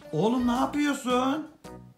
Oğlum ne yapıyorsun?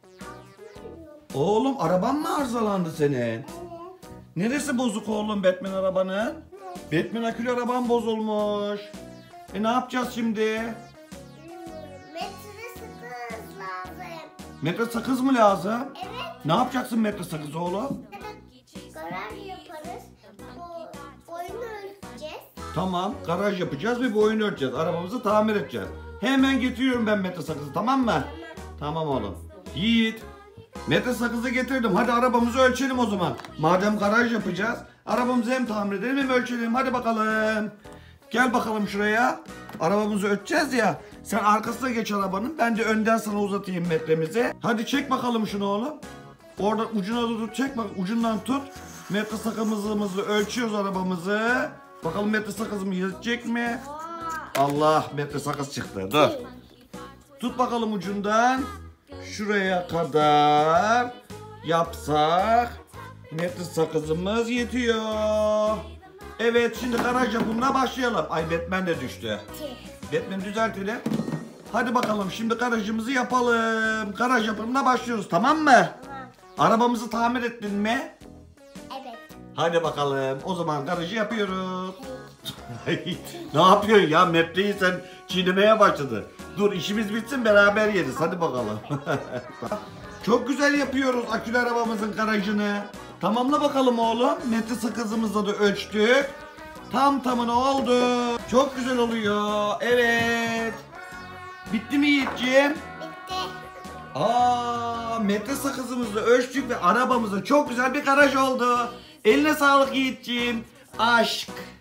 Oğlum araban mı arızalandı senin? Neresi bozuk oğlum Batman arabanın? Batman akülü araban bozulmuş. Ne yapacağız şimdi? Metre sakız lazım. Metre sakız mı lazım? Evet. Ne yapacaksın metre sakız oğlum? Garaj yaparız. Oyunu ölçeceğiz. Tamam, garaj yapacağız ve bu oyunu örteceğiz. Arabamızı tamir edeceğiz. Hemen getiriyorum ben metre sakızı, tamam mı? Tamam oğlum. Yiğit, metre sakızı getirdim. Hadi arabamızı ölçelim o zaman. Madem garaj yapacağız, arabamızı hem tamir edelim hem ölçelim. Hadi bakalım. Gel bakalım şuraya. Arabamızı ölçeceğiz ya. Sen arkasına geç arabanın. Ben de önden sana uzatayım metremizi. Hadi çek bakalım şunu oğlum. Oradan ucuna tut, çek bak, ucundan tut. Metre sakızımızı ölçüyoruz arabamızı. Bakalım metre sakızımı yetecek mi? Allah, metre sakız çıktı. Dur. Tut bakalım ucundan. Şuraya kadar yapsak metre sakızımız yetiyor. Evet, şimdi garaj yapımına başlayalım. Ay, Batman de düştü. Batman düzeltelim. Hadi bakalım, şimdi garajımızı yapalım. Garaj yapımına başlıyoruz, tamam mı? Tamam. Arabamızı tamir ettin mi? Evet. Hadi bakalım, o zaman garajı yapıyoruz. Ne yapıyorsun ya? Metreyi sen çiğnemeye başladı. Dur, işimiz bitsin beraber yeriz. Hadi bakalım. Çok güzel yapıyoruz akülü arabamızın garajını. Tamamla bakalım oğlum. Metre sakızımızla da ölçtük. Tam tamına oldu. Çok güzel oluyor. Evet. Bitti mi Yiğitciğim? Bitti. Metre sakızımızla ölçtük ve arabamıza çok güzel bir garaj oldu. Eline sağlık Yiğitciğim. Aşk.